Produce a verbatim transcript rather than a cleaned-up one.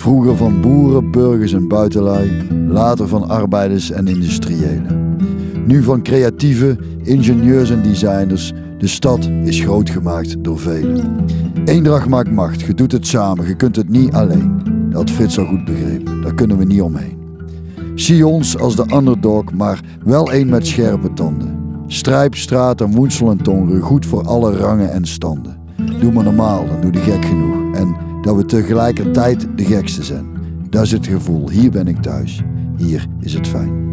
Vroeger van boeren, burgers en buitenlui, later van arbeiders en industriëlen. Nu van creatieve, ingenieurs en designers. De stad is groot gemaakt door velen. Eendracht maakt macht, je doet het samen, je kunt het niet alleen. Dat had Frits al goed begrepen, daar kunnen we niet omheen. Zie ons als de underdog, maar wel één met scherpe tanden. Strijp, straat en woensel en tongeren, goed voor alle rangen en standen. Doe maar normaal, dan doe je gek genoeg. En dat we tegelijkertijd de gekste zijn. Dat is het gevoel, hier ben ik thuis, hier is het fijn.